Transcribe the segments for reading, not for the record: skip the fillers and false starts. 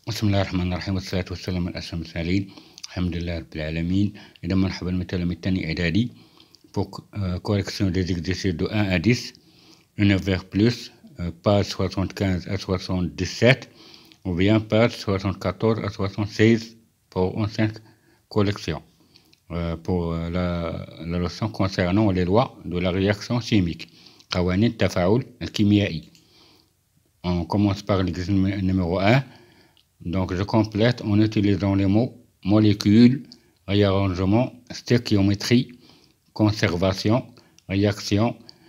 بسم الله الرحمن الرحيم والصلاة والسلام على أشرف المرسلين الحمد لله رب العالمين. إذا مرحبا مثلا من تاني إعدادي pour correction des exercices de 1 à 10 univers plus page 75 à 77 ou bien page 74 à 76 pour une 5 collection pour la leçon concernant les lois de la réaction chimique قوانين التفاعل الكيميائي. On commence par l'exercice numéro 1. Donc, je complète en utilisant les mots molécules, réarrangement, stéchiométrie, conservation, réaction,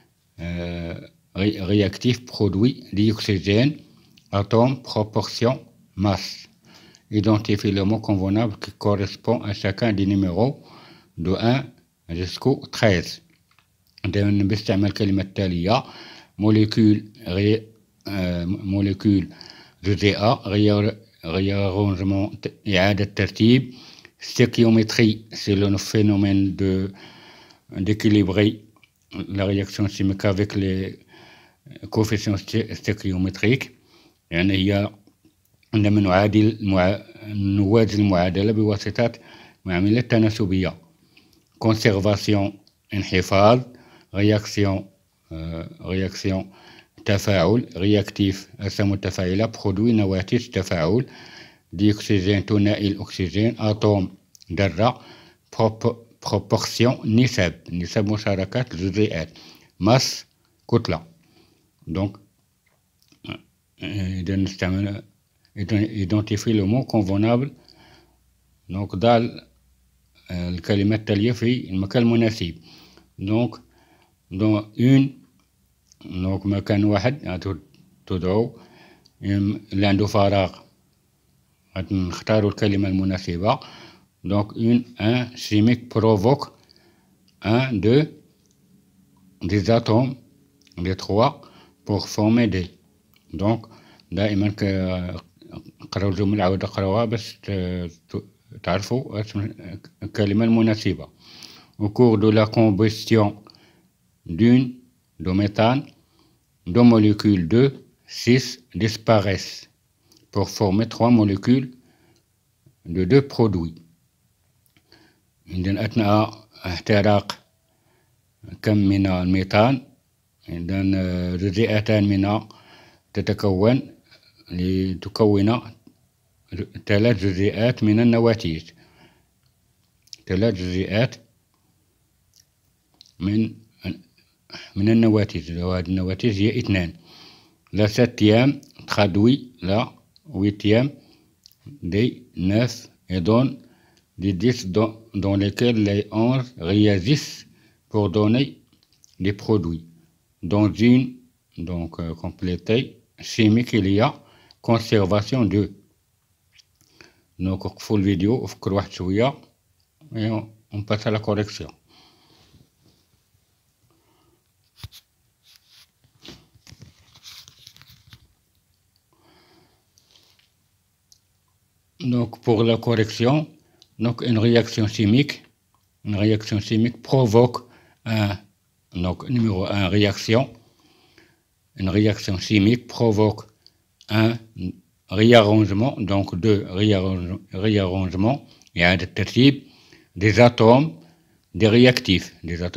réactif, produit, dioxygène, atome, proportion, masse. Identifie le mot convenable qui correspond à chacun des numéros de 1 jusqu'au 13. بنستعمل الكلمة التالية: molécule جزيء réarrangement إعادة ترتيب stéchiométrie c'est le phénomène d'équilibrer la réaction chimique avec les coefficients stéchiométriques يعني هي عندما نوازن المعادلة بواسطة معاملة تناسبية. conservation انحفاظ، réaction تفاعل، réactif أجسام متفاعلة، produit نواتج تفاعل، dioxygène ثنائي الأكسجين، atome ذرة، proportion نسب مشاركات الجزيئات، masse كتلة. donc إذا نستعمل identifie le mot convenable donc ضع الكلمات التالية في المكان المناسب. donc dans une donc مكان واحد تدعو اللي عنده فراغ نختاروا الكلمة المناسبة. donc un chimique provoque des atomes des trois pour former des. donc دائما قرأوا الجملة عاود اقرأوها باش تعرفوا الكلمة المناسبة. au cours de la combustion de méthane, deux molécules de 6 disparaissent pour former 3 molécules de 2 produits. إذن أثناء احتراق كم من الميثان إذن جزيئتان منها لتكون 3 جزيئات من النواتج. 3 جزيئات من النواتج، وهذه النواتج هي 2. la 7e traduit la 8e des 9 et donne des 10 dans lesquels les 11 réagissent pour donner des produits. Dans une complétée chimique il y a conservation de. donc وقفوا الفيديو وفكروا واحد شوية et on passe à la correction. donc pour la correction, donc une réaction chimique provoque numéro 1 réaction. Une réaction chimique provoque un réarrangement, donc 2 réarrangements et un tertib des atomes des réactifs,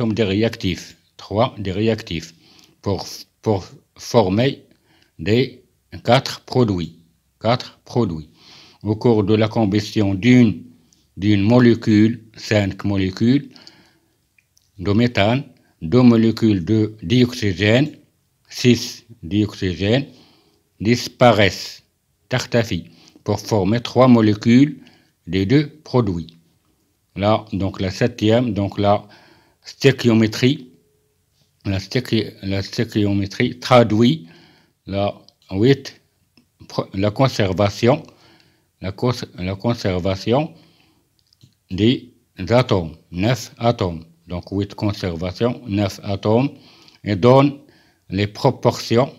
3 des réactifs pour former des 4 produits. Au cours de la combustion d'une molécule, 5 molécules de méthane, 2 molécules de dioxygène, 6 dioxygène disparaissent, تختفي, pour former 3 molécules des 2 produits. Là, donc la 7e, donc la stéchiométrie traduit la 8, la conservation des atomes, 9 atomes. donc 8 conservation, 9 atomes, et donne les proportions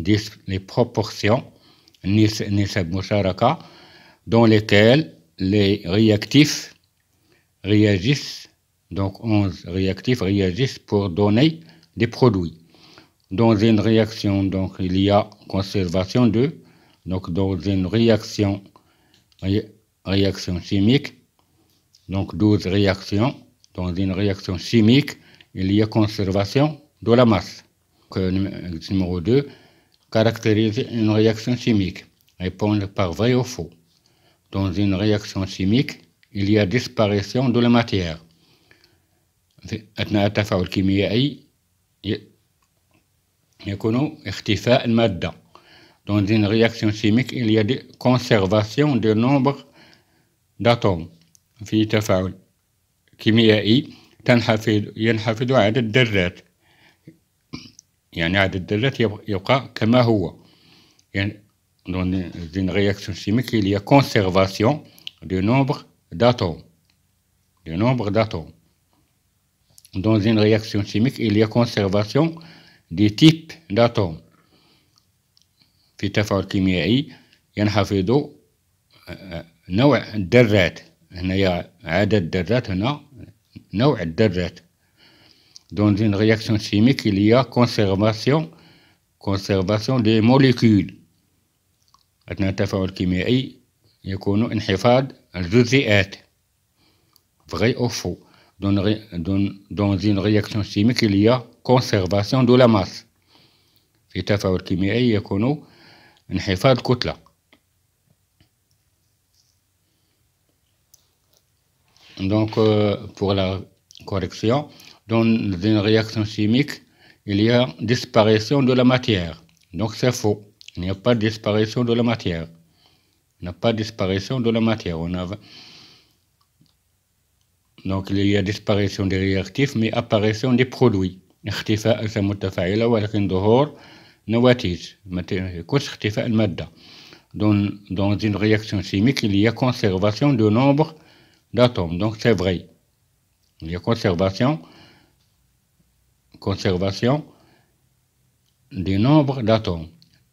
نسب مشاركة dans lesquelles les réactifs réagissent, donc 11 réactifs réagissent pour donner des produits. Dans une réaction, donc il y a conservation de. Donc dans une réaction réaction chimique. Donc 12 réactions. Dans une réaction chimique, il y a conservation de la masse. Numéro 2, caractériser une réaction chimique. Répondre par vrai ou faux. Dans une réaction chimique, il y a disparition de la matière. أثناء التفاعل الكيميائي يكون اختفاء المادة. Dans une réaction chimique, il y a conservation de nombre d'atomes. في تفاعل كيميائي ينحفظ عدد الذرات. يعني عدد الذرات يبقى كما هو. يعني dans une réaction chimique, il y a conservation du nombre d'atomes. Dans une réaction chimique, il y a conservation des types d'atomes. في تفاعل كيميائي ينحفظ نوع الذرات. هنا عدد الذرات، هنا نوع الذرات. Dans une réaction chimique, il y a conservation des molécules. أثناء التفاعل الكيميائي يكون انحفاظ الجزيئات. Vrai ou faux. Dans une réaction chimique, il y a conservation de la masse. في تفاعل كيميائي يكون انحفاظ كتلة. Donc, pour la correction, dans une réaction chimique, il y a disparition de la matière. Donc, c'est faux. Il n'y a pas de disparition de la matière. Donc, il y a disparition des réactifs, mais apparition des produits. اختفاء الأجسام المتفاعلة ولكن ظهور نواتج. ما يكونش اختفاء المادة. Dans une réaction chimique, il y a conservation de nombre d'atomes. Donc, c'est vrai. Il y a conservation du nombre d'atomes.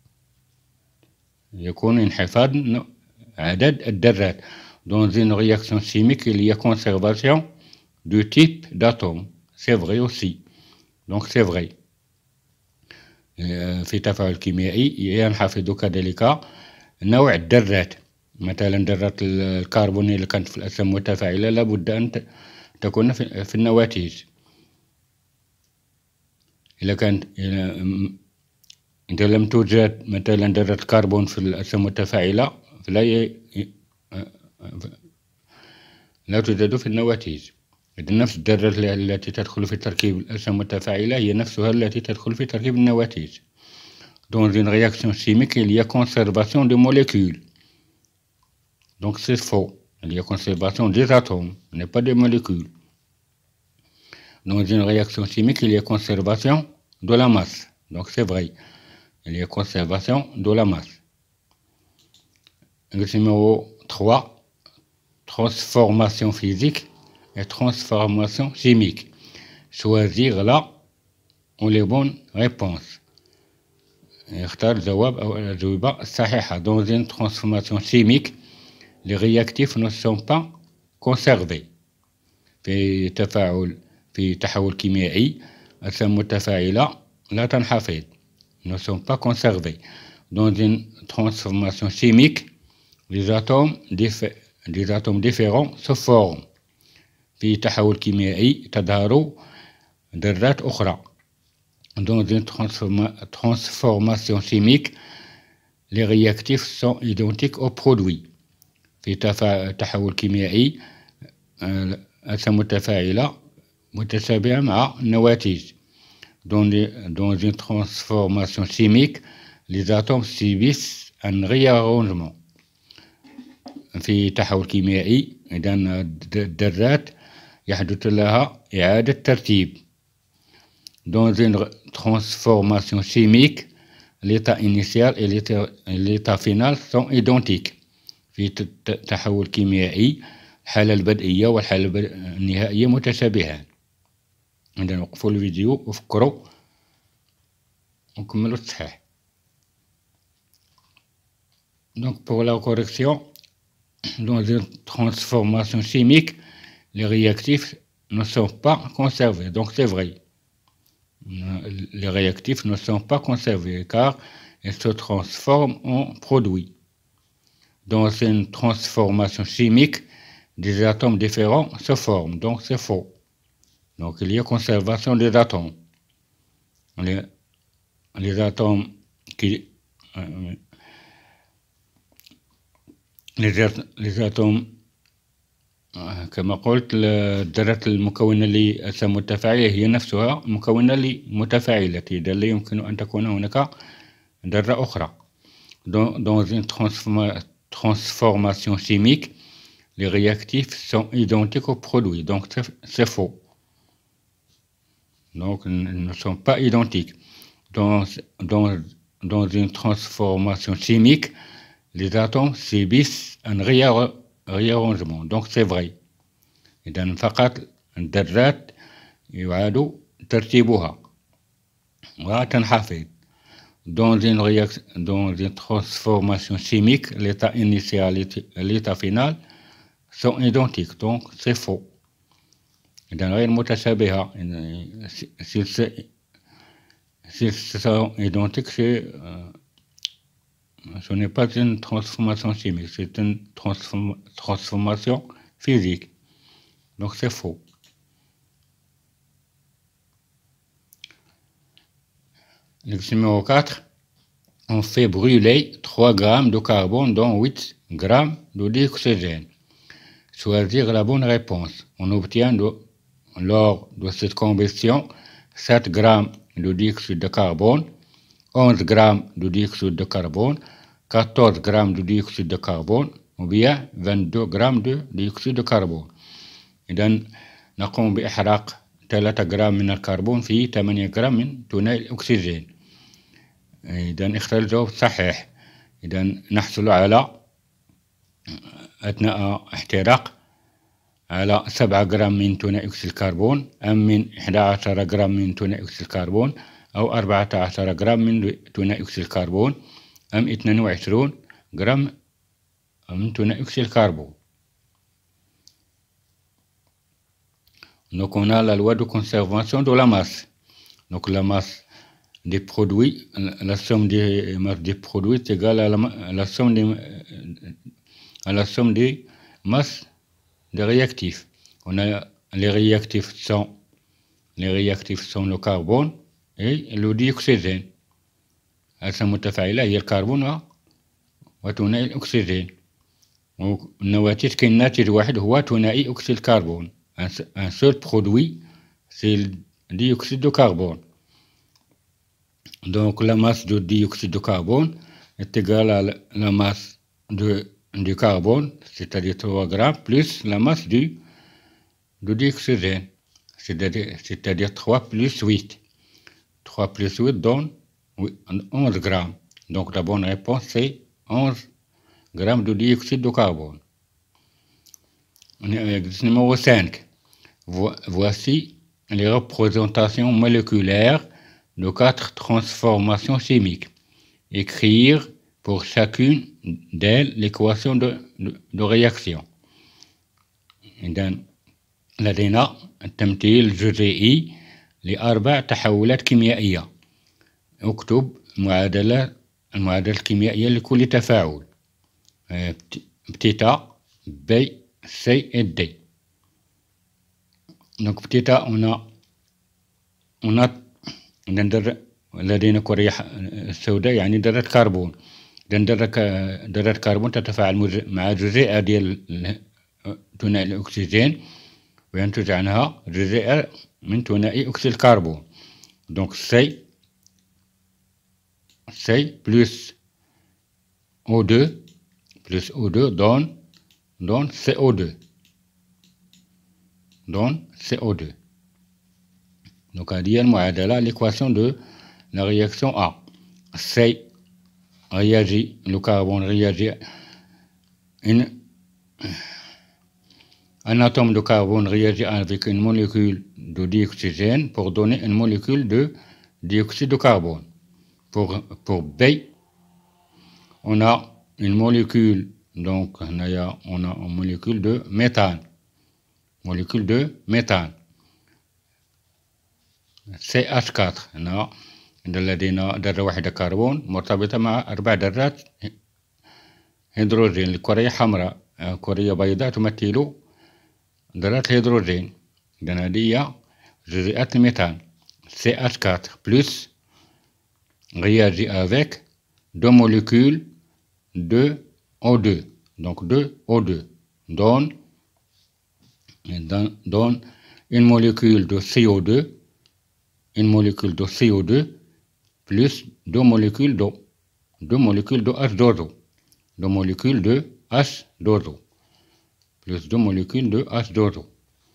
يكون انحفاظ عدد الذرات. Dans une réaction chimique, il y a conservation du type d'atome. C'est vrai aussi. Donc c'est vrai. في تفاعل كيميائي ينحفظ كذلك نوع الذرات. مثلا ذرات الكربون اللي كانت في الأجسام المتفاعلة لابد أن تكون في النواتج. إذا لم توجد مثلا ذرة الكربون في الأجسام المتفاعلة لا توجد في النواتج. إذا نفس الذرة التي تدخل في تركيب الأجسام المتفاعلة هي نفسها التي تدخل في تركيب النواتج. Dans une réaction chimique, il y a conservation des molécules. Donc c'est faux. Il y a conservation des atomes, mais pas des molécules. Dans une réaction chimique, il y a conservation de la masse. Donc c'est vrai. Il y a conservation de la masse. Le numéro 3, transformation physique et transformation chimique. Choisir la ou les bonnes réponses. اختار الجواب أو الأجوبة الصحيحة. Dans une transformation chimique, les réactifs ne sont pas conservés. في تحول كيميائي الأجسام المتفاعلة لا تنحفظ. Ne sont pas conservés. Dans une transformation chimique, des atomes différents se forment. في تحول كيميائي تظهر ذرات أخرى. Dans une transformation chimique, les réactifs sont identiques aux produits. في تحول كيميائي الأجسام المتفاعلة متشابهة مع النواتج. Dans une transformation chimique, les atomes subissent un réarrangement. في تحول كيميائي إذا الذرات يحدث لها إعادة ترتيب. Dans une transformation chimique, l'état initial et l'état final sont identiques. في تحول كيميائي الحالة البدئية والحالة النهائية متشابهان. إذا وقفوا الفيديو وفكروا ونكملوا التصحيح. Donc pour la correction, dans une transformation chimique, les réactifs ne sont pas conservés. Donc c'est vrai. Les réactifs ne sont pas conservés car ils se transforment en produits. dans une transformation chimique, des atomes différents se forment. Donc c'est faux. Donc il y a conservation des atomes. Les atomes qui... les atomes كما قلت الذرات المكونة للمتفاعلة هي نفسها مكونة لمتفاعلة، إذا لا يمكن أن تكون هناك ذرة أخرى. Dans une transformation chimique, les réactifs sont identiques aux produits, donc c'est faux. Donc ils ne sont pas identiques. Dans une transformation chimique, les atomes subissent un réarrangement، donc c'est vrai. إذا فقط الذرات يعاد ترتيبها وتنحفظ. Dans une transformation chimique, l'état initial et l'état final sont identiques, donc c'est faux. إذا غير متشابهة. S'ils sont identiques, ce n'est pas une transformation chimique, c'est une transformation physique. Donc c'est faux. L'exemple numéro 4. On fait brûler 3 grammes de carbone dans 8 grammes de dioxygène. Choisir la bonne réponse. On obtient lors de cette combustion 7 grammes de dioxyde de carbone, 11 grammes de dioxyde de carbone, 14 grammes de dioxyde de carbone ou bien 22 grammes de dioxyde de carbone. إذا نقوم بإحراق 3 جرام من الكربون في 8 جرام من ثاني الأكسجين. إذا اختر الجواب الصحيح. إذا نحصل على أثناء احتراق على 7 جرام من ثاني أكسيد الكربون، أم من 11 جرام من ثاني أكسيد الكربون، أو 14 جرام من ثاني أكسيد الكربون، أم 22 جرام من ثاني أكسيد الكربون. Donc on a la loi de conservation de la masse. Donc la masse des produits, la somme des masses des produits est égale à la somme des masses des réactifs. On a les réactifs sont le carbone et le dioxygène. المتفاعلة هي الكربون وثنائي الأكسجين. والنواتج كاين ناتج واحد هو ثنائي أكسيد الكربون. Un seul produit, c'est le dioxyde de carbone. Donc la masse de dioxyde de carbone est égale à la masse du carbone, c'est-à-dire 3 grammes, plus la masse du dioxygène, c'est-à-dire 3 plus 8. 3 plus 8 donne 11 grammes. Donc la bonne réponse c'est 11 grammes de dioxyde de carbone. Numéro 5. Voici les représentations moléculaires de 4 transformations chimiques. Écrire pour chacune d'elles l'équation de réaction. إذن لدينا التمثيل الجزيئي ل4 تحولات كيميائية. اكتب المعادلة الكيميائية لكل تفاعل. بتيتا بي سي et D. Donc petit a on a لدينا كرية سوداء يعني ذرة كربون. ذرة كربون تتفاعل مع جزيئة ديال ثنائي الأكسجين وينتج عنها جزيئة من ثنائي أكسيد الكربون. Donc C plus O2 donne CO2. Donc هذه هي المعادلة l'équation de la réaction A. C réagit, le carbone réagit, un atome de carbone réagit avec une molécule de dioxygène pour donner une molécule de dioxyde de carbone. Pour B, on a une molécule, donc on a une molécule de méthane. CH4. هنا لدينا ذرة واحدة كربون مرتبطة مع 4 ذرات هيدروجين، الكرية حمراء، كرية بيضاء تمثل ذرات الهيدروجين. إذن هذه هي جزيئات الميثان CH4 plus réagit avec deux molécules de O2. Donc de O2 donne une molécule de CO2, plus deux molécules de H2O, deux molécules de H2O, plus deux molécules de H2O.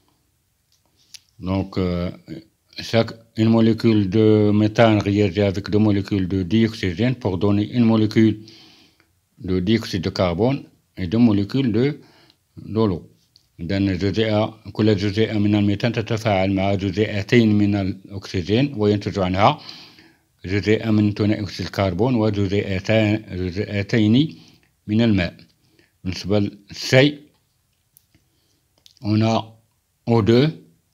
Donc une molécule de méthane réagit avec deux molécules de dioxygène pour donner une molécule de dioxyde de carbone et deux molécules de l'eau. إذن كل جزيئة من الميثان تتفاعل مع جزيئتين من الأكسجين وينتج عنها جزيئة من ثاني أكسيد الكربون وجزيئتين من الماء. بالنسبة للسي on a O2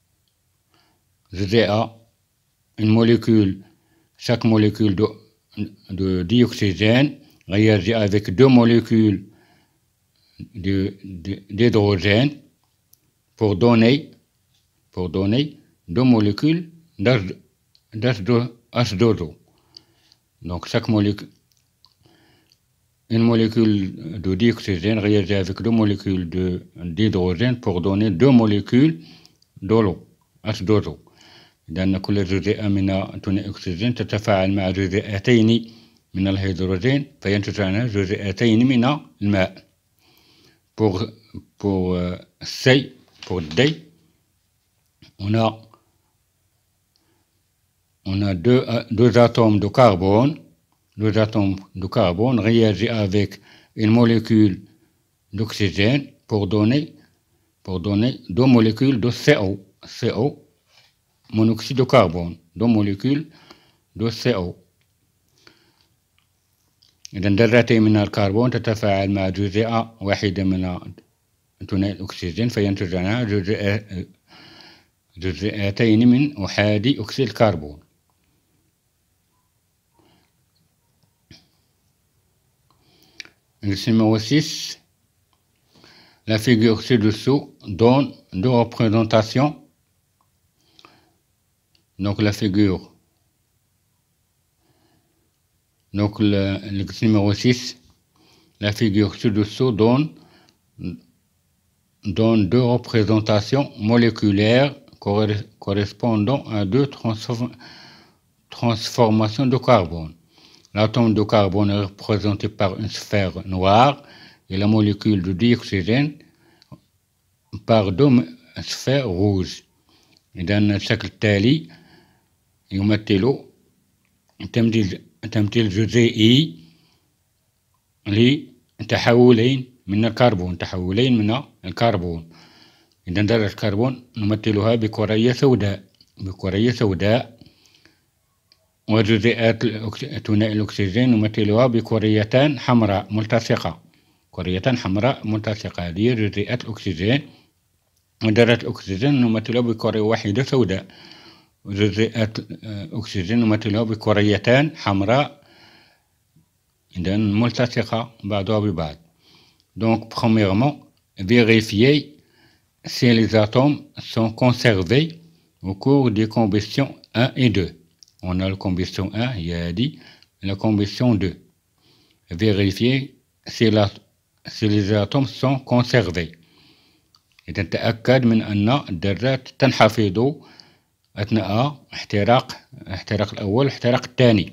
جزيئة une molécule, chaque molécule d'oxygène réagit avec deux molécules d'hydrogène pour donner deux molécules d'H2O. Donc chaque molécule, une molécule de dioxygène réagit avec deux molécules d'hydrogène pour donner deux molécules de l'eau H2O. لأن كل جزيئة من ثاني أكسجين تتفاعل مع جزيئتين من الهيدروجين فينتج عنها جزيئتين من الماء. Pour C, pour D, on a deux atomes de carbone. Deux atomes de carbone réagissent avec une molécule d'oxygène pour donner deux molécules de CO, monoxyde de carbone, deux molécules de CO. إذن ذرتين من الكربون تتفاعل مع جزيئة واحدة من ثنائي الأكسجين فينتج عنها جزيئتين من أحادي أكسيد الكربون. Numéro 6. La figure ci-dessous donne deux représentations. Donc la figure. Donc l'exercice numéro 6, la figure ci-dessous donne deux représentations moléculaires correspondant à deux transformations de carbone. L'atome de carbone est représenté par une sphère noire et la molécule de dioxygène par deux sphères rouges. إذن الشكل التالي يمثل تمثيل جزيئي لتحولين من الكربون، إذا ذرة الكربون نمثلها بكرية سوداء وجزيئات ثنائي الأكسجين نمثلها بكريتان حمراء ملتصقة. هذه جزيئات الأكسجين. وذرة الأكسجين نمثلها بكرية واحدة سوداء وجزيئات الأكسجين نمثلها بكريتان حمراء إذن ملتصقة بعضها ببعض. Donc premièrement, vérifier si les atomes sont conservés au cours des combustions 1 et 2. On a la combustion 1, هي هذه، la combustion 2. Vérifier si les atomes sont conservés. إذا تأكد من أن الذرات تنحفظ أثناء احتراق الأول واحتراق الثاني.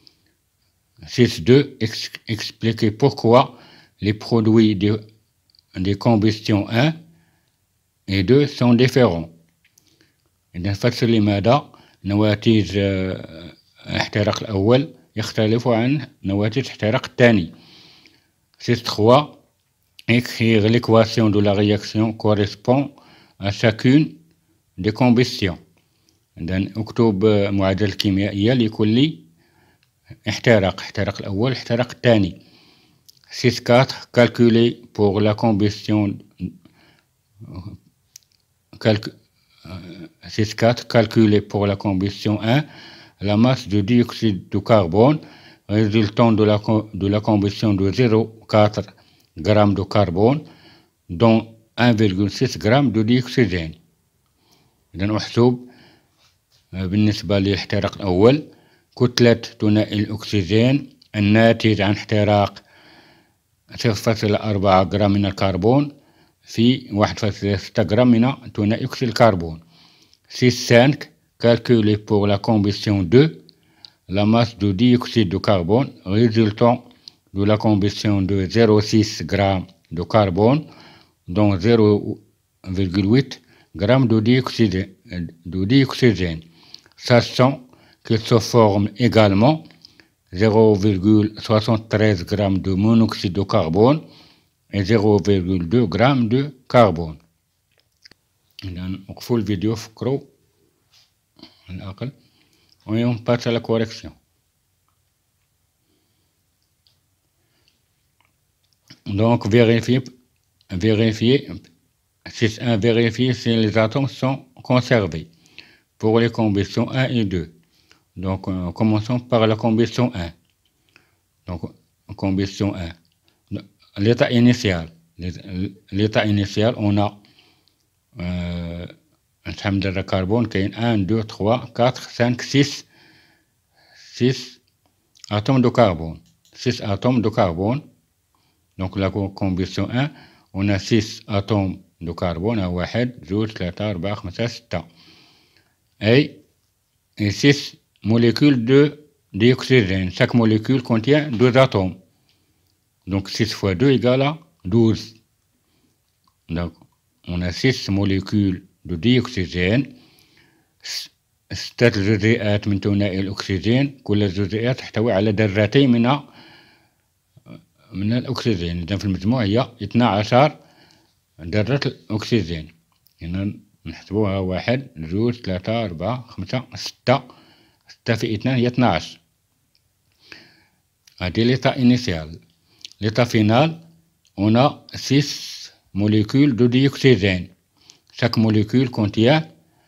6.2 expliquer pourquoi les produits des combustions 1 et 2 sont différents. إذا فسر لماذا نواتج الاحتراق الأول يختلف عن نواتج الاحتراق الثاني. 6.3 écrire l'équation de la réaction correspond à chacune des combustions. إذن اكتب معادلة كيميائية لكل احتراق الأول احتراق الثاني. 6.4 calculer pour la combustion 6.4 calculer pour la combustion 1 la masse de dioxyde de carbone résultant de la combustion de 0,4 grammes de carbone dont 1,6 gramme de dioxygène. إذا أحسب بالنسبة للاحتراق الأول كتلة ثنائي الأكسجين الناتج عن احتراق 0,4 جرام من الكربون في 1,6 جرام من ثنائي أكسيد الكربون. 6.5 calculé pour la combustion de la masse de dioxyde de carbone résultant de la combustion de 0,6 g de carbone dont 0,8 g de dioxygène, sachant qu'il se forme également 0,73 g de monoxyde de carbone et 0,2 g de carbone. إذا وقفوا الفيديو فكروا على الأقل et on passe à la correction. Donc vérifier 6.1 vérifier si les atomes sont conservés pour les combustions 1 et 2. Donc commençons par la combustion 1. Donc combustion 1. L'état initial. L'état initial, on a شحال ذرة كربون كاين 1 2 3 4 5 6 atomes de carbone. 6 atomes de carbone. Donc la combustion 1, on a 6 atomes de carbone, 1 2 3 4 5 6 et 6 molécules de dioxygène. Chaque molécule contient 2 atomes. Donc 6 fois 2 égale à 12. Donc on a 6 molécules de dioxygène. 6 جزيئات من ثنائي الأكسجين. كل الجزيئات تحتوي على ذرتين من الأكسجين. إذا في المجموع هي 12 ذرة الأكسجين. هنا نحسبوها 1 2 3 4 5 6. 6 في 2 هي 12. هذه l'état initial. L'état final, on a 6 molécules de dioxygène. Chaque molécule contient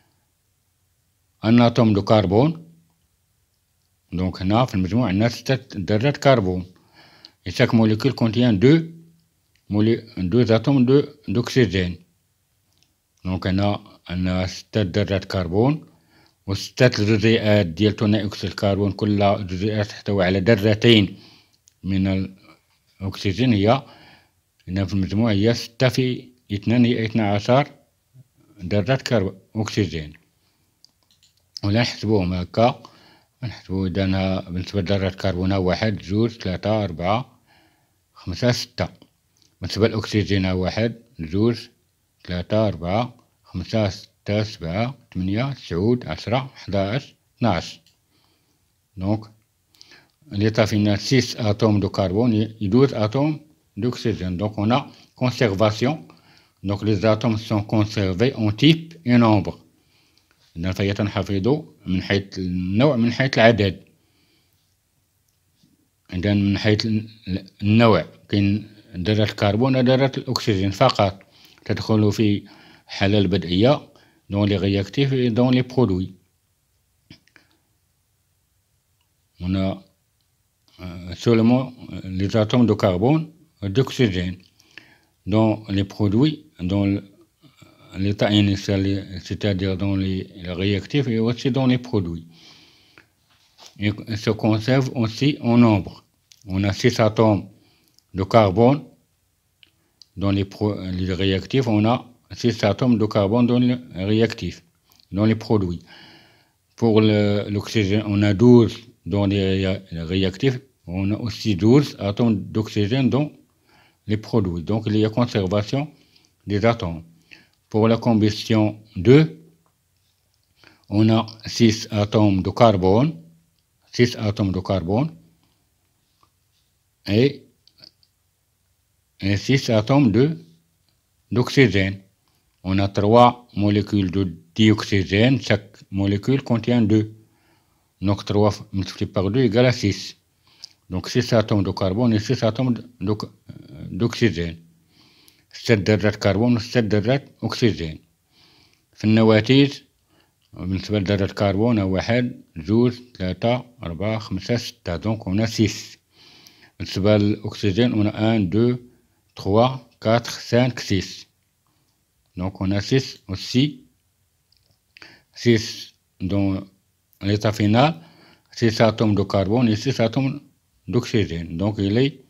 un atome de carbone. Donc هنا في المجموع عندنا 6 ذرات كربون. Et chaque molécule contient 2 atomes d'oxygène. Donc عندنا 6 ذرات كربون و6 جزيئات ديال ثنائي أكسيد الكربون. كل جزيئات تحتوي على ذرتين من الأكسجين. هي هنا في المجموع هي 6 في 2 هي 12 ذرات أكسجين. ولا نحسبوهم هكا نحسبو إذا بالنسبة لذرات كربون 1 2 3 4 5 6. بالنسبة للأكسجين 1 2 3 4 5 6 7 8 9 10 11 12. Donc l'état final 6 atomes de carbone et 12 atomes d'oxygène. Donc on a conservation. Donc les atomes sont conservés en type et nombre. إذا فهي تنحفظ من حيث النوع من حيث العدد. إذا من حيث النوع كاين ذرة الكربون وذرة الأكسجين فقط تدخل في الحالة البدئية dans les réactifs et dans les produits. On a seulement les atomes de carbone et d'oxygène. Dans les produits, dans l'état initial, c'est-à-dire dans les réactifs et aussi dans les produits. Et se conserve aussi en nombre. On a 6 atomes de carbone dans les réactifs. On a 6 atomes de carbone dans les réactifs, dans les produits. Pour l'oxygène, on a 12 dans les réactifs. On a aussi 12 atomes d'oxygène dans les produits. Donc il y a conservation des atomes. Pour la combustion 2, on a 6 atomes de carbone, 6 atomes de carbone et 6 atomes d'oxygène. On a 3 molécules de dioxygène, chaque molécule contient 2. Donc 3 multiplié par 2 égale à 6. Donc 6 atomes de carbone et 6 atomes d'oxygène. 6 ذرات كربون و 6 ذرات أكسجين. في النواتج بالنسبة لذرة كربون 1 2 3 4 5 6. Donc on a 6. بالنسبة للأكسجين on a 1 2 3, 4, 5, 6. Donc on a 6 aussi. 6 dans l'état final, 6 atomes de carbone et 6 atomes d'oxygène. Donc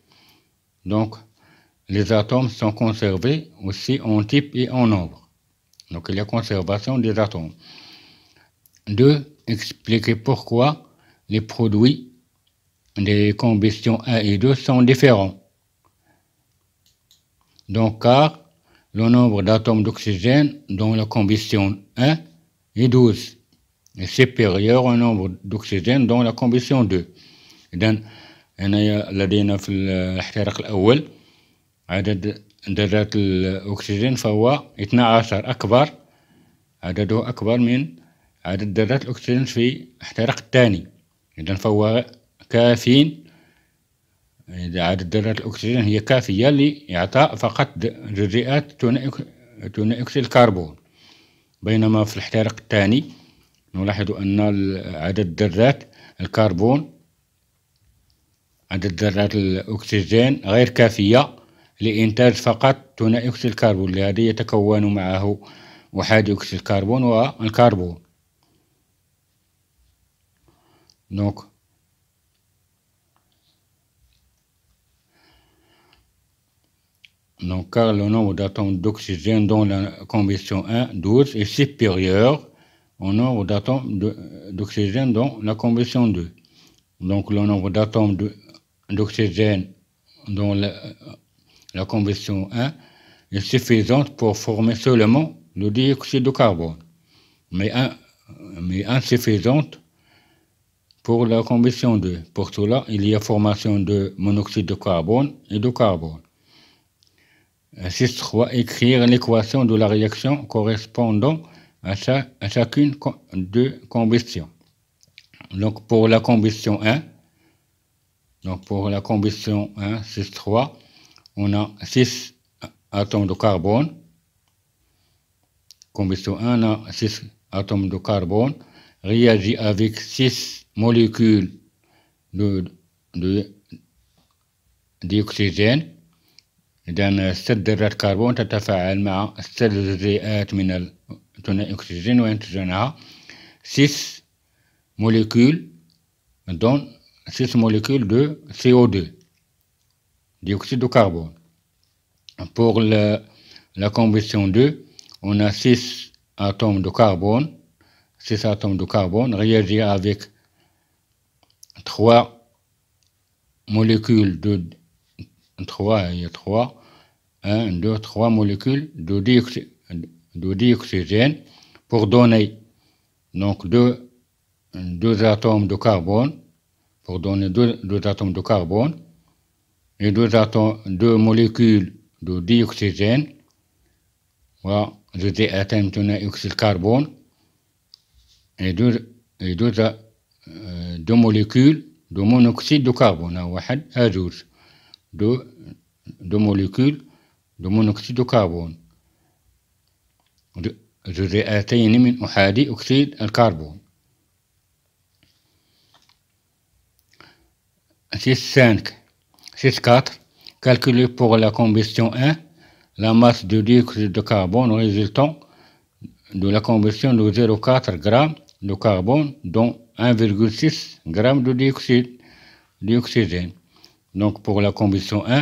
les atomes sont conservés aussi en type et en nombre. Donc il y a conservation des atomes. 2. Expliquer pourquoi les produits des combustions 1 et 2 sont différents. Donc car le nombre d'atomes d'oxygène dans la combustion 1 est 12 est supérieur au nombre d'oxygène dans la combustion 2. إذن هنا لدينا في الاحتراق الأول عدد ذرات الأكسجين فهو 12 أكبر، عدده أكبر من عدد ذرات الأكسجين في الاحتراق الثاني. إذن فهو كافٍ، إذا عدد ذرات الأكسجين هي كافية لإعطاء فقط جزيئات ثاني أكسيد الكربون. بينما في الاحتراق الثاني نلاحظ أن عدد ذرات الكربون عدد ذرات الأكسجين غير كافية لإنتاج فقط ثاني أكسيد الكربون، لهذا يتكون معه أحادي أكسيد الكربون والكربون. Donc, car le nombre d'atomes d'oxygène dans la combustion 1, 12, est supérieur au nombre d'atomes d'oxygène dans la combustion 2. Donc, le nombre d'atomes d'oxygène dans la combustion 1 est suffisant pour former seulement le dioxyde de carbone, mais insuffisante pour la combustion 2. Pour cela, il y a formation de monoxyde de carbone et de carbone. 6.3. Écrire l'équation de la réaction correspondant à chacune de combustion. Donc pour la combustion 1, 6.3, on a 6 atomes de carbone. Combustion 1, on a 6 atomes de carbone, réagit avec 6 molécules d'oxygène. إذن 6 ذرات كربون تتفاعل مع 6 جزيئات من ثاني الأكسجين وينتج عنها 6 molécules, dont 6 molécules de CO2, dioxyde de carbone. Pour la combustion 2, on a 6 atomes de carbone. 6 atomes de carbone réagissent avec 3 molécules de 1, 2, 3 molécules de dioxygène pour donner donc deux atomes de carbone, deux atomes de carbone et deux molécules de dioxygène. Voilà, جزيئتين ثاني أكسيد الكربون et deux molécules de monoxyde de carbone. واحد جوج deux molécules de monoxyde de carbone، جزيئتين من أحادي أكسيد الكربون. 6.4. Calculer pour la combustion 1 la masse de dioxyde de carbone résultant de la combustion de 0,4 g de carbone, dont 1,6 g de dioxyde d'oxygène. Donc pour la combustion 1,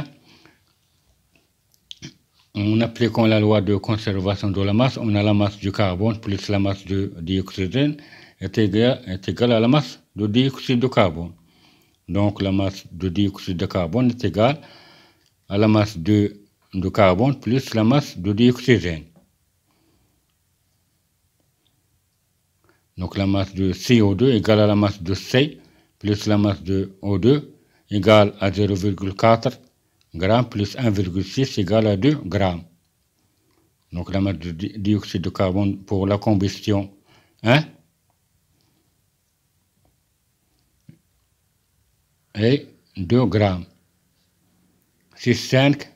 en appliquant la loi de conservation de la masse, on a la masse du carbone plus la masse de dioxygène est égale à la masse de dioxyde de carbone. Donc la masse de dioxyde de carbone est égale à la masse de carbone plus la masse de dioxygène. Donc la masse de CO2 égale à la masse de C plus la masse de O2 égale à 0,4 g plus 1,6 égale à 2 g. Donc la masse de dioxyde de carbone pour la combustion 1 est 2 g. 6.5.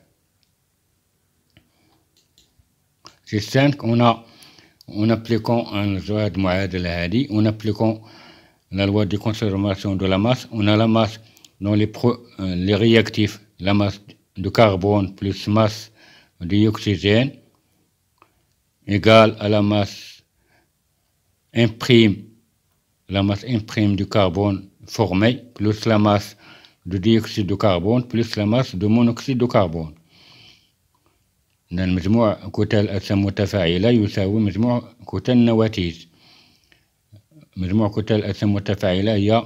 en appliquant en appliquant la loi de conservation de la masse, on a la masse dans les réactifs, la masse de carbone plus masse d'oxygène égale à la masse imprime du carbone formée plus la masse de dioxyde de carbone plus la masse de monoxyde de carbone. لأن مجموع كتل الأجسام متفاعلة يساوي مجموع كتل النواتج. مجموع كتل الأجسام متفاعلة هي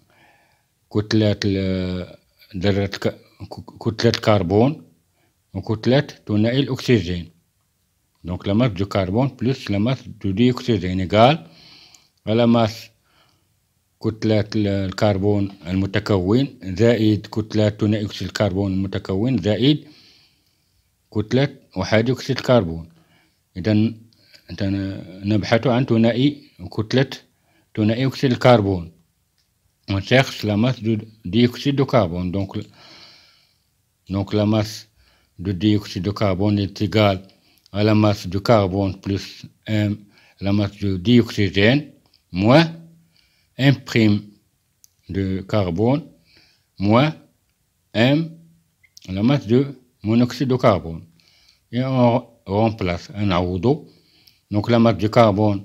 كتلة كربون وكتلة ثنائي الأكسجين. Donc la masse du carbone plus la masse du dioxygène égale à la masse كتلة الكربون المتكون زائد كتلة ثنائي أكسيد الكربون المتكون زائد كتلة أحادي أكسيد الكربون. إذا نبحث عن كتلة ثنائي أكسيد الكربون. On cherche la masse de dioxyde de carbone. Donc la masse de dioxyde de carbone est égale à la masse de carbone plus la masse de dioxygène moins 1' de carbone moins M la masse de monoxyde de carbone. Et on remplace un عوضه. Donc la masse de carbone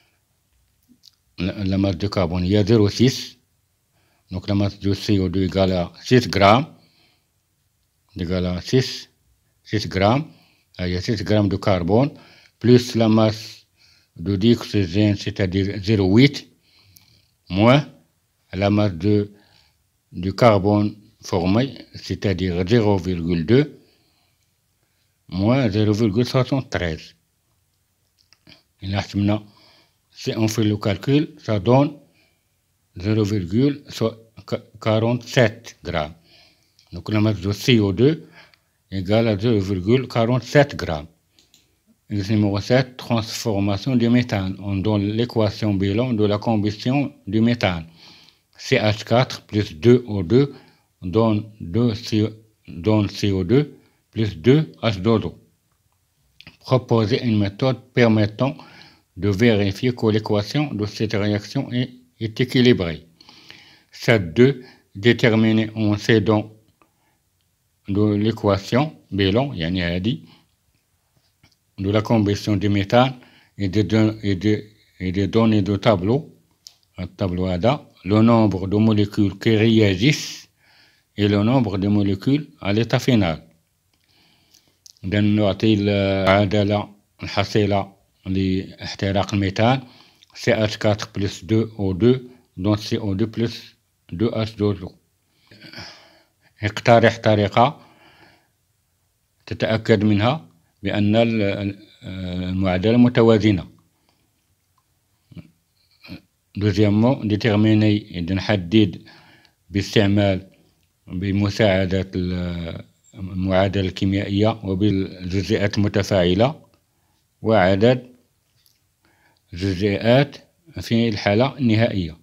il y a 0,6. Donc la masse de CO2 égale à 6 grammes. Égale à 6 grammes. Il y a 6 grammes de carbone plus la masse de dioxygène, c'est-à-dire 0,8, moins la masse du carbone formé, c'est-à-dire 0,2, moins 0,73. Et là, si on fait le calcul, ça donne 0,47 grammes. Donc la masse de CO2 égale à 0,47 grammes. Exercice numéro 7, transformation du méthane. On donne l'équation bilan de la combustion du méthane. CH4 plus 2O2 donne CO2 plus 2H2O. Proposer une méthode permettant de vérifier que l'équation de cette réaction est équilibrée. Stade 2, déterminer en s'aidant de l'équation bilan, de la combustion du méthane et des données de tableau ADA, le nombre de molécules qui réagissent et le nombre de molécules à l'état final. نعطي العدالة الحصيلة لاحتراق الميثان CH4 plus 2O2 donc CO2 plus 2H2O. اقترح طريقة تتأكد منها بأن المعادلة متوازنة. Deuxièmement, déterminer نحدد بمساعدة المعادلة الكيميائية وبالجزيئات المتفاعلة وعدد جزيئات في الحالة النهائية.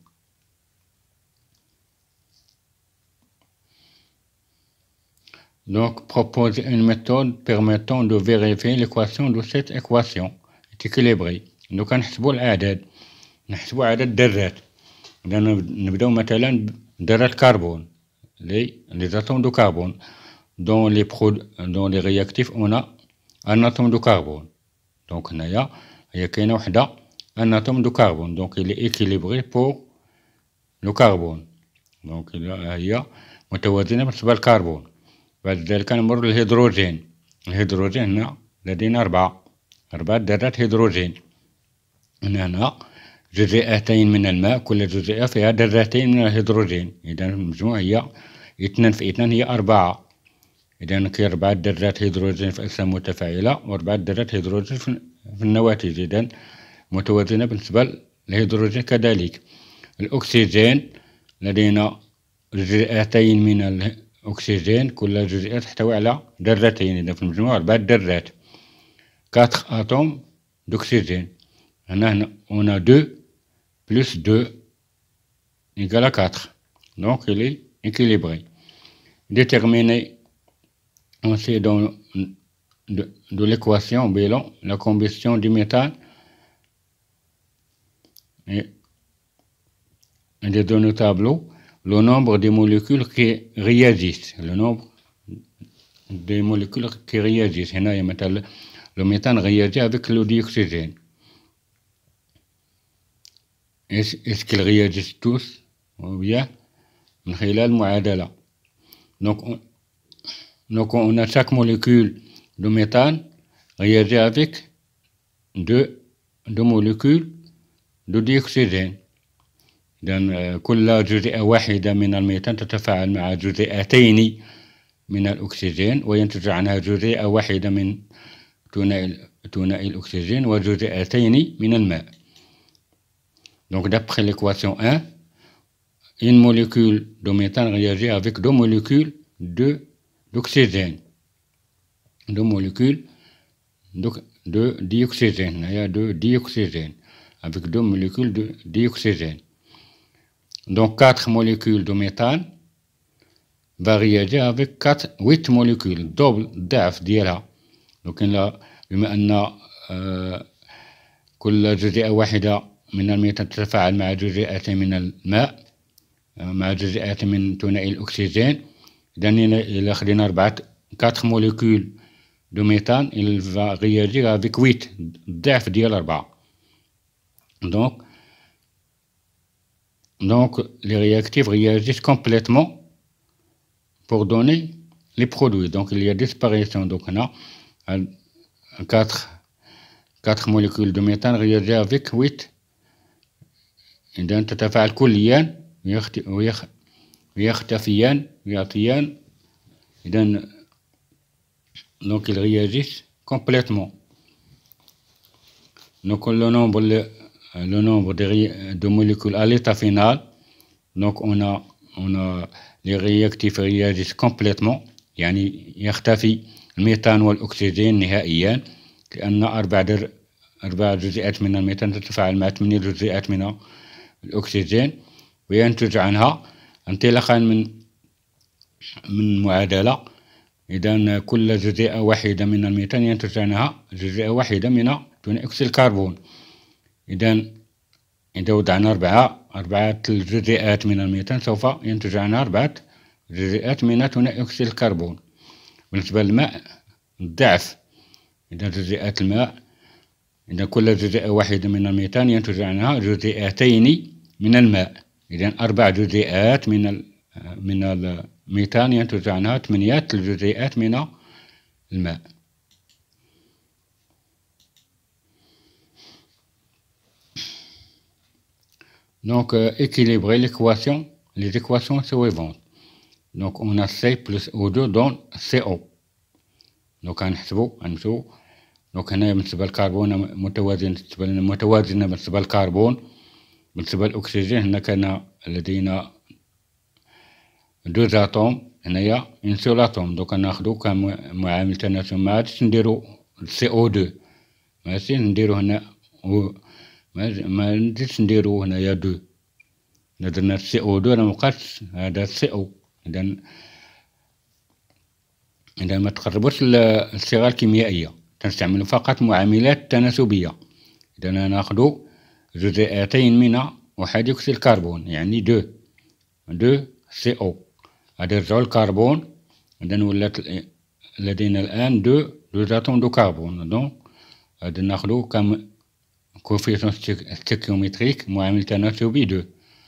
Donc, proposer une méthode permettant de vérifier l'équation de cette équation est équilibrée. Donc, نحسبوا الأعداد، نحسبوا عدد الذرات. نبدأ مثلا ذرات كربون les atomes de carbone. Dans les réactifs on a un atome de carbone. Donc هنايا هي كاينة وحدة un atome de carbone. Donc il est équilibré pour le carbone. Donc هي متوازنة بالنسبة للكربون. بعد ذلك نمر للهيدروجين. الهيدروجين هنا لدينا أربعة ذرات هيدروجين. هنا جزيئتين من الماء، كل جزيئة فيها ذرتين من الهيدروجين. إذا المجموع هي 2 في 2 هي 4. إذا كاين 4 ذرات هيدروجين في الأجسام متفاعلة و4 ذرات هيدروجين في النواتج. إذا متوازنة بالنسبة للهيدروجين كذلك. الأكسجين لدينا جزيئتين من الأكسجين، كل جزيئة تحتوي على ذرتين. إذا في المجموع 4 ذرات 4 atomes d'oxygène. هنا on a 2 plus 2 égale à 4. Donc il est équilibré. Déterminer ensuite de l'équation bilan la combustion du méthane et des données tableau le nombre de molécules qui réagissent, le nombre des molécules qui réagissent. هنا مثلا le méthane réagit avec le dioxygène. Est-ce qu'ils réagissent tous ou bien من خلال المعادلة. Donc on a chaque molécule de méthane réagit avec deux molécules de dioxygène. إذن كل جزيئة واحدة من الميثان تتفاعل مع جزيئتين من الأكسجين وينتج عنها جزيئة واحدة من ثنائي الأكسجين وجزيئتين من الماء. Donc d'après l'équation 1, une molécule de méthane réagit avec deux molécules d'oxygène. Deux molécules de dioxygène. Il y a de dioxygène avec deux molécules de dioxygène. Donc 4 molécules de méthane va réagir avec 8 molécules double ضعف ديالها. Donc بما أن كل جزيئة واحدة من الميثان تتفاعل مع جزيئتين من الماء مع جزيئات من ثنائي الأكسجين. إذن إلا خدينا 4 molécules de méthane, il va réagir avec 8 ضعف ديال 4. Donc les réactifs réagissent complètement pour donner les produits. Donc il y a disparition. Donc on a 4 molécules de méthane réagissent avec 8. إذن تتفاعل كليا ويختفيان ويعطيان. إذن donc ils réagissent complètement. Donc le nombre de molécules à l'état final, donc on a les réactifs réagissent complètement. يعني يختفي الميثان والأكسجين نهائيا لأن 4 جزيئات من الميثان تتفاعل مع 8 جزيئات من الأكسجين وينتج عنها انطلاقا من معادلة. إذن كل جزيئة واحدة من الميثان ينتج عنها جزيئة واحدة من ثاني أكسيد الكربون. إذن إذا وضعنا 4 جزيئات من الميثان سوف ينتج عنها 4 جزيئات من ثاني أكسيد الكربون. بالنسبة للماء الضعف. إذا جزيئات الماء إذا كل جزيئة واحدة من الميثان ينتج عنها جزيئتين من الماء. إذن 4 جزيئات من الميثان ينتج عنها 8 جزيئات من الماء. Donc équilibrer les équations suivantes. Donc on a C plus O2 donne CO. Donc غنمشيو دونك هنايا بالنسبة للكربون متوازنة بالنسبة للكربون. بالنسبة للأكسجين هنا كان لدينا 2 اتوم هنايا اون سول اتوم. دوكا ناخدو كمعامل تناسب ما عادش نديرو CO2 ماشي نديرو هنا ما نزيدش نديرو هنايا 2 درنا CO2 راه مبقاش هذا CO. إذا ما تقربوش للصيغة الكيميائية تنستعملو فقط معاملات تناسبية. إذا ناخدو جزيئتين من أحادي أكسيد الكربون يعني 2 CO. هذا يرجعو الكربون. إذا ولات لدينا الآن 2 اتوم دو كربون. دونك هذا ناخدو كم كوفيسيون ستيكيومتريك معامل تناسبي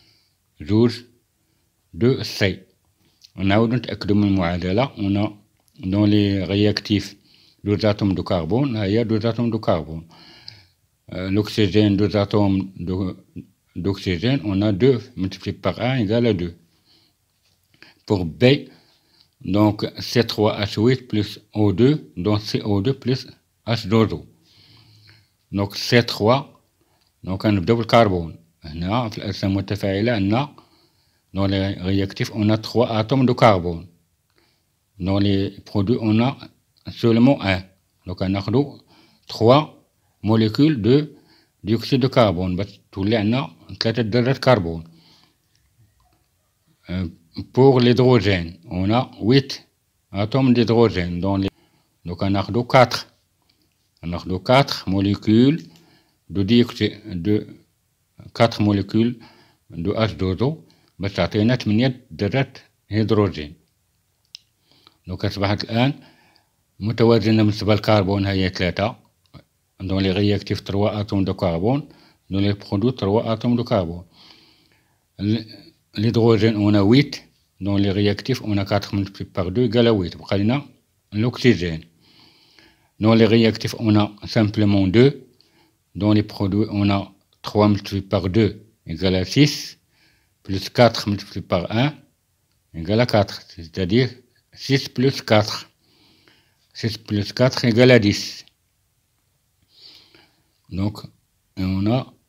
2 C. ونعاودو نتأكدو من المعادلة. dans les réactifs 2 atomes de carbone, il y a 2 atomes de carbone. L'oxygène, 2 atomes d'oxygène, on a 2 multiplié par 1 égale à 2. Pour B, donc C3H8 plus O2, donc CO2 plus H2O. Donc C3, donc on a double carbone. هنا في الأجسام المتفاعلة عندنا dans les réactifs on a 3 atomes de carbone. Dans les produits, on a seulement 1. Donc, on a 3 molécules de dioxyde de carbone. Tous les on a 3 درجات carbone. Pour l'hydrogène, on a 8 atomes d'hydrogène. Donc, on a 4. On a 4 molécules de dioxyde 4 molécules de H2O. بس تعطينا 8 درجات هيدروجين. دونك أصبحت الآن متوازنة بالنسبة للكربون هي 3 dans les réactifs 3 atomes de carbone dans les produits 3 atomes de carbone. L'hydrogène on a 8 dans les réactifs on a 4 multiplié par 2 égale à 8. بقى لنا l'oxygène. Dans les réactifs on a simplement 2. Dans les produits on a 3 multiplié par 2 égale à 6 plus 4 multiplié par 1 égale à 4, c'est-à-dire 6 plus 4. 6 plus 4 égale à 10. Donc on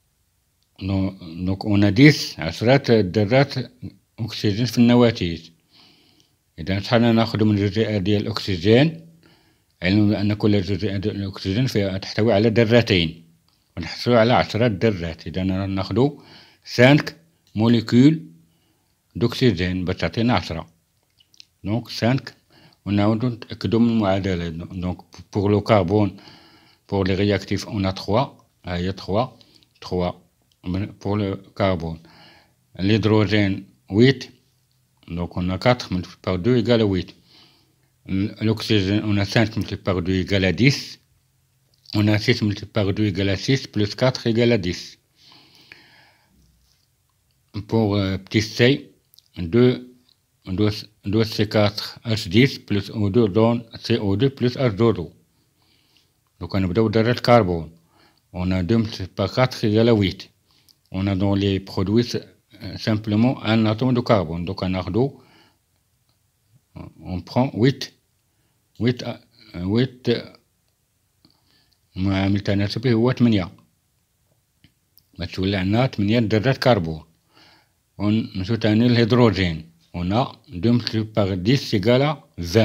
a 10 عشرات ذرات أكسجين في النواتج. إذا حنا ناخذ من الجزيئات ديال الأكسجين، علما بأن كل جزيئة ديال الأكسجين فيها تحتوي على ذرتين، ونحصل على 10 ذرات. إذا ناخذ 5 موليكول d'oxygène باش تعطينا 10. Donc 5 ونعاودو نتأكدو من المعادلة. Donc pour le carbone pour les réactifs on a 3 هي 3 pour le carbone. L'hydrogène 8 donc on a 4 multiplié par 2 égale à 8. L'oxygène on a 5 multiplié par 2 égale à 10. On a 6 multiplié par 2 égale à 6 plus 4 égale à 10. Pour petit c 2C4H10 plus O2 donne CO2 plus H2O. Donc on a le carbone. On a 2 multiplié par 4 égale à 8. On a dans les produits simplement un atome de carbone. Donc on prend 8 معامل تناسبي هو 8 باش تولي عندنا 8 ذرات كربون. ونشوف تاني الهيدروجين on a 2 multiplié par 10 égale à 20.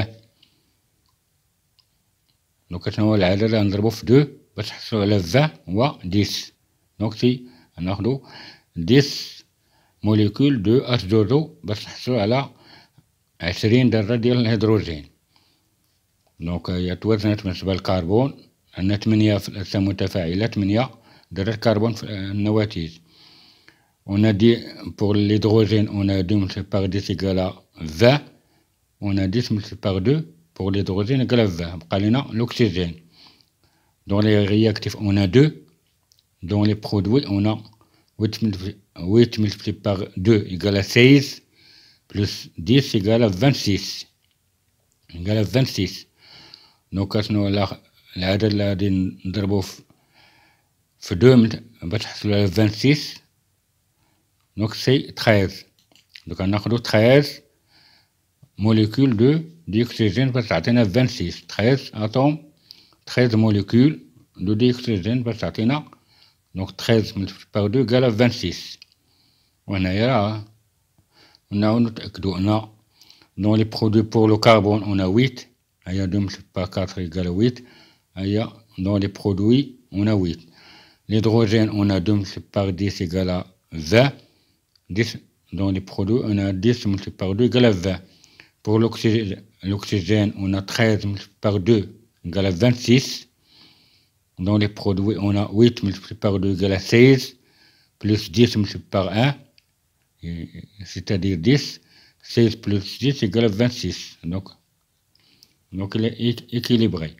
دونك شنو هو العدد اللي نضربو في 2 باش نحصلو على 20 هو 10. دونك سي ناخدو 10 موليكول دو H2O باش نحصلو على 20 ذرة ديال الهيدروجين. دونك هي توازنت بالنسبة للكربون، عندنا 8 في الأجسام المتفاعلة، 8 ذرات كربون في النواتج. On a dit pour l'hydrogène, on a 2 multiplié par 10 égale à 20. On a 10 multiplié par 2 pour l'hydrogène égale à 20. بقى لنا l'oxygène. Dans les réactifs, on a 2. Dans les produits, on a 8 multiplié par 2 égale à 16 plus 10 égale à 26. égale à 26. Donc شنو العدد اللي غادي نضربوه في 2 باش نحصلو على 26. Donc c'est 13. Donc on a 13 molécules d'oxygène pour تعطينا 26. 13 atomes, 13 molécules d'oxygène pour تعطينا. Donc 13 multiplié par 2 égale à 26. وهنايا نتأكدوا dans les produits pour le carbone on a 8. هيا 2 multiplié par 4 égale à 8. هيا dans les produits on a 8. L'hydrogène on a 2 multiplié par 10 égale à 20. 10 dans les produits, on a 10 multiplié par 2 égale à 20. Pour l'oxygène, on a 13 multiplié par 2 égale à 26. Dans les produits, on a 8 multiplié par 2 égale à 16, plus 10 multiplié par 1, c'est-à-dire 10. 16 plus 10 égale à 26. Donc il est équilibré.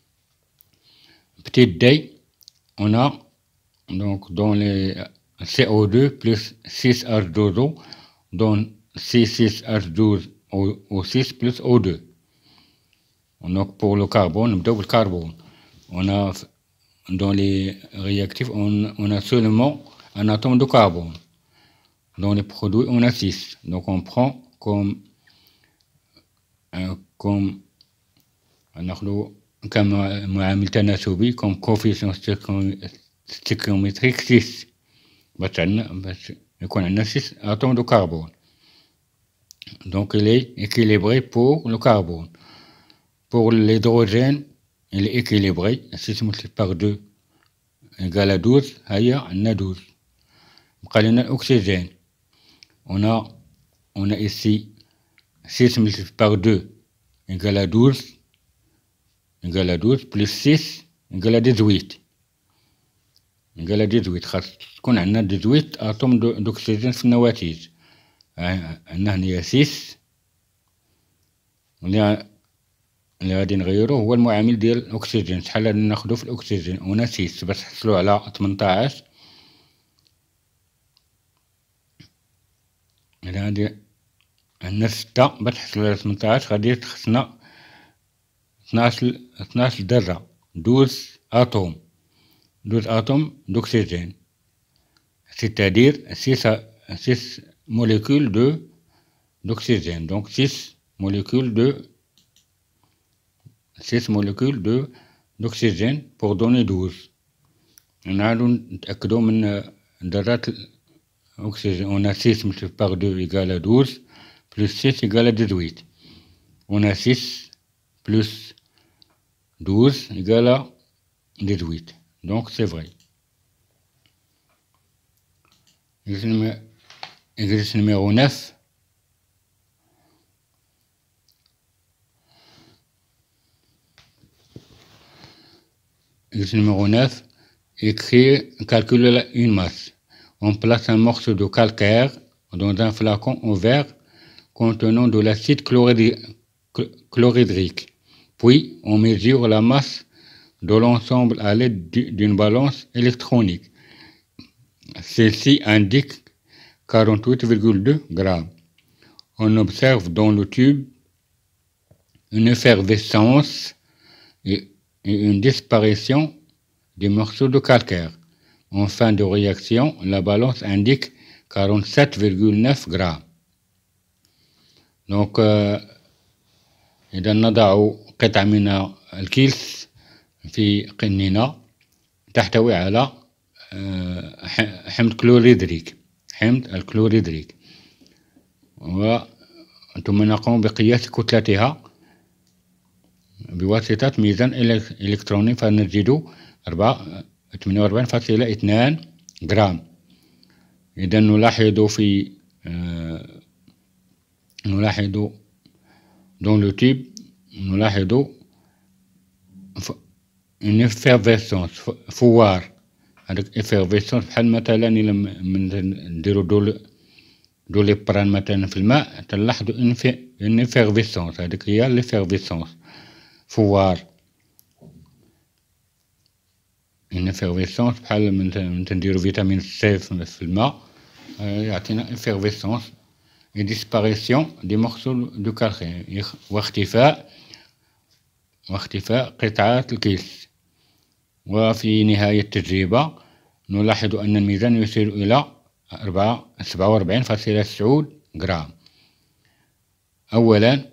Petit d, on a donc dans les CO2 plus 6H2O donne C6H12O6 plus O2. Donc pour le carbone, double carbone, on a dans les réactifs, on a seulement un atome de carbone. Dans les produits, on a 6. Donc on prend comme معامل تناسبي comme coefficient stéchiométrique 6. باش يكون عندنا 6 atomes de carbone. Donc il est équilibré pour le carbone. Pour l'hydrogène, il est équilibré. 6 multiplié par 2 égale à 12. هيا عندنا 12. بقى لنا l'oxygène. On a ici 6 multiplié par 2 égale à 12. égale à 12 plus 6 égale à 18. égale à 18. خاص تكون عندنا 18 اتوم d'oxygène في النواتج. عندنا هنا 6 اللي غادي نغيرو هو المعامل ديال الأكسجين. شحال غادي ناخدو في الأكسجين؟ هنا 6 باش نحصلو على 18. إذا غادي عندنا 6 باش نحصلو على 18 غادي خصنا 12 ذرة، 12 atomes d'oxygène, c'est-à-dire 6 molécules d'oxygène. Donc 6 molécules d'oxygène pour donner 12. نعاودو نتأكدو من ذرات الأكسجين. On a 6 multiplié par 2 égale à 12, plus 6 égale à 18. On a 6 plus 12 égale à 18. Donc c'est vrai. Exercice numéro 9. Exercice numéro 9. Calculer une masse. On place un morceau de calcaire dans un flacon en verre contenant de l'acide chlorhydrique. Puis on mesure la masse de l'ensemble à l'aide d'une balance électronique. Celle-ci indique 48,2 grammes. On observe dans le tube une effervescence et une disparition des morceaux de calcaire. En fin de réaction, la balance indique 47,9 grammes. Donc, إذا نضع قطعة من الكيس في قنينة تحتوي على حمض الكلوريدريك، ثم نقوم بقياس كتلتها بواسطة ميزان إلكتروني فنجد 48,2 غرام. إذا نلاحظ dans le tube نلاحظ une effervescence، فوار. هذاك effervescence بحال مثلا إلا نديرو دو ليبران مثلا في الماء تلاحظوا une effervescence. هذيك هي l'effervescence، فوار. une effervescence بحال من تنديرو فيتامين سي في الماء يعطينا effervescence. et disparition des morceaux de calcaire واختفاء قطعات الكيس. وفي نهاية التجربة نلاحظ أن الميزان يشير إلى 47,9 غرام. أولا،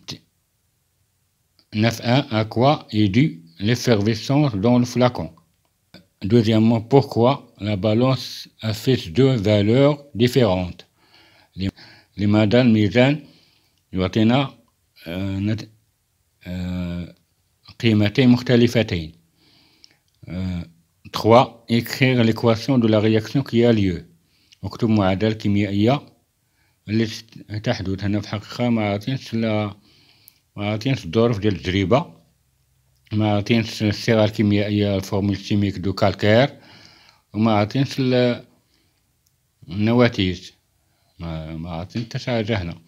9.1 à quoi est due l'effervescence dans le flacon. Deuxièmement, pourquoi la balance affiche deux valeurs différentes. لماذا الميزان يعطينا قيمتين مختلفتين. 3. Écrire l'équation de la réaction qui a lieu. اكتب معادلة كيميائية التي تحدث. هنا في الحقيقة ما عطينش الظروف ديال التجربة، ما عطينش الصيغة الكيميائية الفورمول كيميك دو كالكير، وما عطينش النواتج، ما عطينش حتى شي حاجة هنا.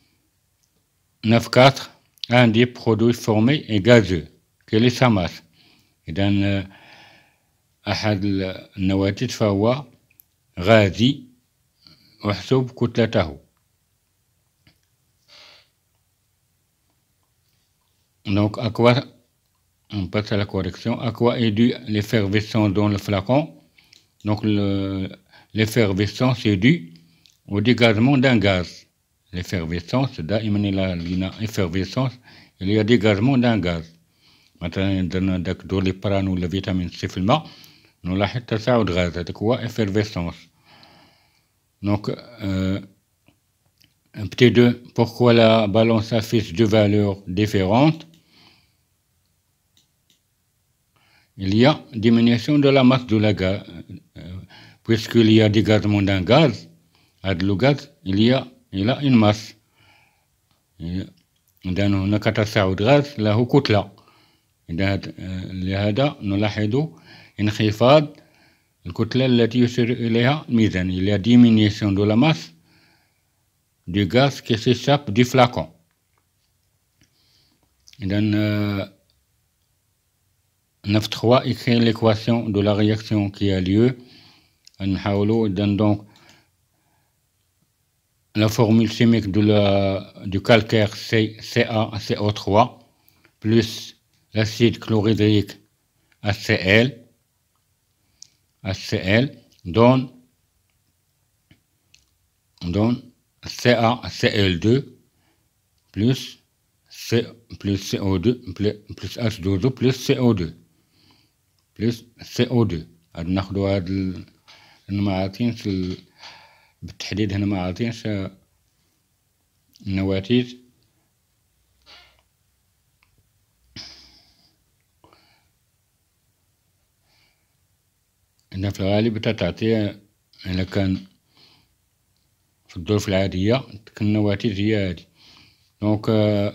9.4 Un des produits formés est gazeux. Quelle est sa masse؟ إذا أحد النواتج فهو غازي، احسب كتلته. Donc à quoi on passe à la correction. À quoi est due l'effervescence dans le flacon? Donc l'effervescence est due au dégagement d'un gaz. L'effervescence دائما إلى لقينا effervescence il y a dégagement d'un gaz. مثلا درنا داك دوليبران ولا فيتامين سي في الماء نلاحظ تصاعد غاز، هذاك هو effervescence. Donc petit 2, pourquoi la balance affiche deux valeurs différentes? Il y a diminution de la masse de la gaz, puisqu'il y a dégagement d'un gaz. Le gaz il a une masse. إذا هناك تصاعد غاز له كتلة. لهذا نلاحظ انخفاض الكتلة التي يشير إليها الميزان. Il y a diminution de la masse du gaz qui s'échappe du flacon. 9 3 écrire l'équation de la réaction qui a lieu. On donne donc la formule chimique du calcaire CaCO3 plus l'acide chlorhydrique HCl donne CaCl2 plus CO2 plus H2O plus CO2 هاد ناخدو هاد هنا ما عارفينش بالتحديد، هنا ما عارفينش النواتج. هنا في الغالب تعطي إذا كان في الظروف العادية تكون النواتج هي هادي. دونك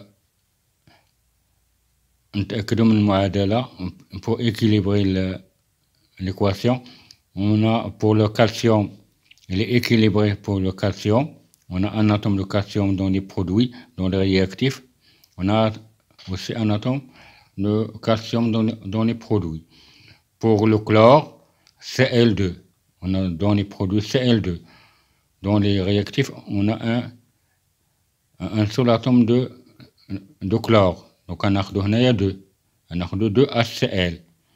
نتأكدوا من المعادلة pour équilibrer l'équation. On a pour le calcium, il est équilibré pour le calcium. On a un atome de calcium dans les produits, dans les réactifs. On a aussi un atome de calcium dans les produits. Pour le chlore, Cl2. On a dans les produits Cl2. Dans les réactifs, on a un seul atome de chlore. Donc on a deux. On a deux HCl.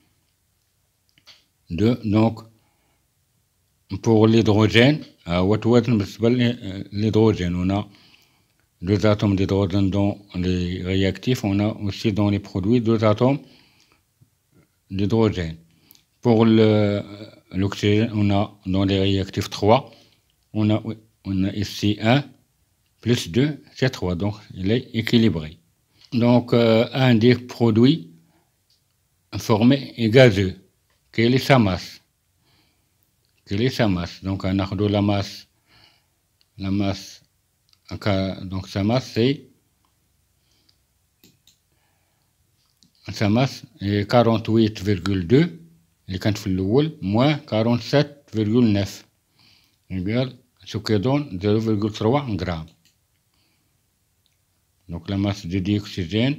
Donc pour l'hydrogène, l'hydrogène, on a deux atomes d'hydrogène dans les réactifs. On a aussi dans les produits deux atomes d'hydrogène. Pour l'oxygène, on a dans les réactifs 3. On a ici 1 plus 2, c'est 3. Donc il est équilibré. Donc un des produits formé et gazeux. Quelle est sa masse? Donc on a la masse. Donc sa masse c'est 48,2 اللي كانت في الأول moins 47,9 égale ce qui donne 0,3 grammes. Donc la masse de dioxygène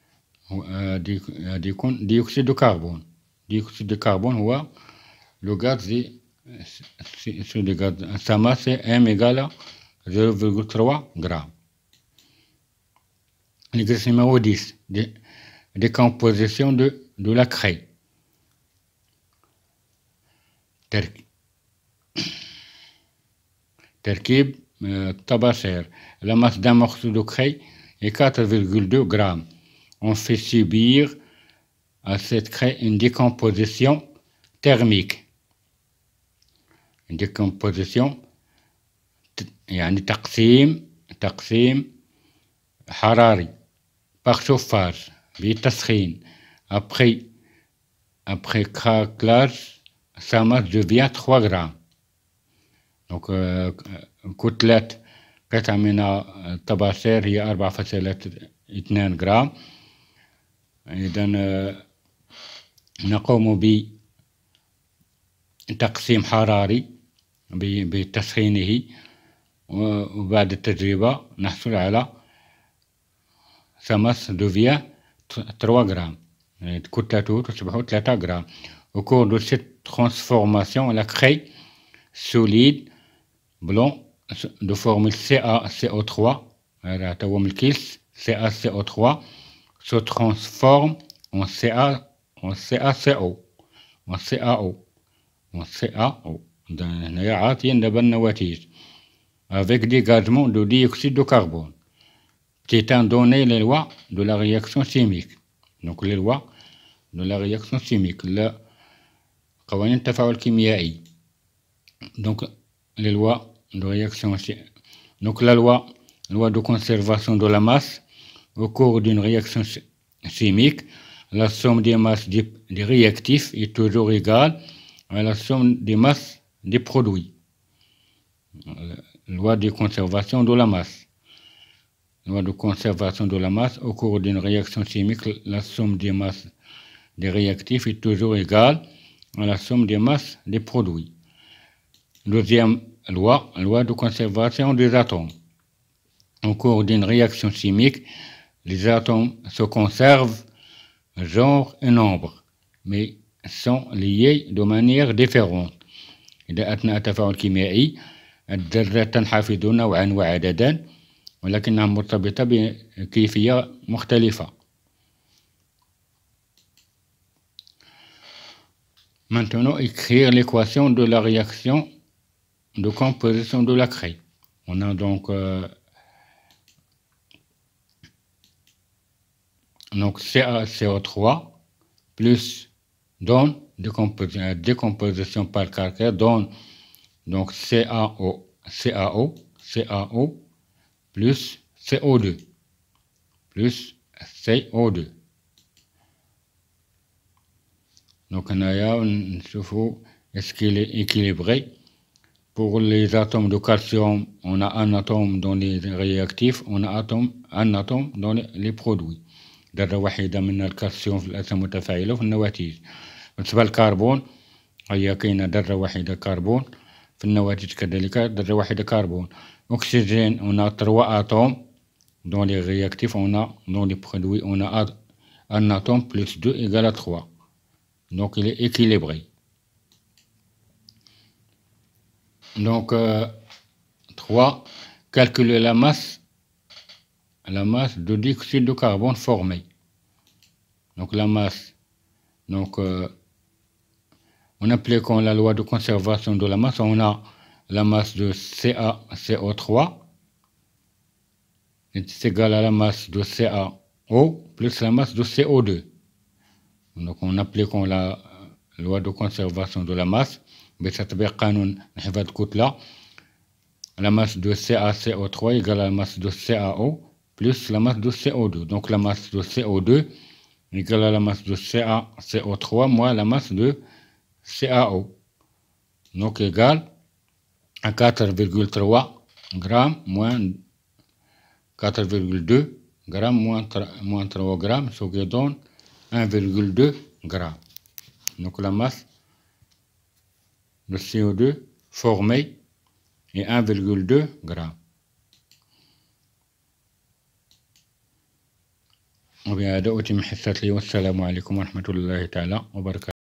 dioxyde de carbone. Dioxyde de carbone هو le gaz sa masse est M égale à 0,3 grammes. L'exercice numéro 10, décomposition de la craie. Terkib tabasser. La masse d'un morceau de craie est 4,2 grammes. On fait subir à cette craie une décomposition thermique. Une décomposition يعني تقسيم حراري par chauffage بالتسخين. Après craquelage, sa masse devient 3 grammes. Donc كتلة قطعة من الطباشير هي 4.2 جرام. إذا نقوم بتقسيم حراري بتسخينه، وبعد التجربة نحصل على sa masse devient 3 grammes. كتلته تصبح 3 grammes. Au cours de cette transformation, la craie solide blanc de formule CaCO3 CaCO3 se transforme en CaO avec dégagement de dioxyde de carbone, étant donné les lois de la réaction chimique. Donc les lois de la réaction chimique, قوانين التفاعل الكيميائي. Donc les lois de réaction chimique. Donc la loi de conservation de la masse au cours d'une réaction chimique, la somme des masses des réactifs est toujours égale à la somme des masses des produits. Loi de conservation de la masse. Loi de conservation de la masse au cours d'une réaction chimique, la somme des masses des réactifs est toujours égale à la somme des masses des produits. Deuxième loi de conservation des atomes. Au cours d'une réaction chimique, les atomes se conservent genre et nombre mais sont liés de manière différente. إذا أثناء تفاعل كيميائي الذرات تنحفظ نوعا وعددا ولكنها مرتبطة بكيفية مختلفة. Maintenant, écrire l'équation de la réaction de composition de la craie. On a donc CaCO3 plus donne décomposition par calcaire donne donc CaO plus CO2 donc est-ce qu'il est équilibré. Pour les atomes de calcium, on a un atome dans les réactifs, on a un atome dans les produits. ذرة واحدة من الكالسيوم في الأجسام المتفاعلة في النواتج. بالنسبة للكربون هي كاينة ذرة واحدة كربون في النواتج كذلك ذرة واحدة كربون. أكسجين on a 3 atomes dans les réactifs, on a dans les produits on a un atome plus 2 égale à 3. Donc il est équilibré. Donc 3. Calculer la masse de dioxyde de carbone formée. Donc la masse, donc en appliquant la loi de conservation de la masse, on a la masse de CaCO3 est égale à la masse de CaO plus la masse de CO2. Donc en appliquant la loi de conservation de la masse بتطبيق قانون انحفاظ الكتلة la masse de CaCO3 égale à la masse de CaO plus la masse de CO2. Donc la masse de CO2 égale à la masse de CaCO3 moins la masse de CaO. Donc égale à 4,3 grammes moins 4,2 grammes moins 3 grammes, ce qui donne 1,2 grammes. Donc la masse de CO2 formée est 1,2 grammes. وبهذا أتم حصتي والسلام عليكم ورحمة الله تعالى وبركاته.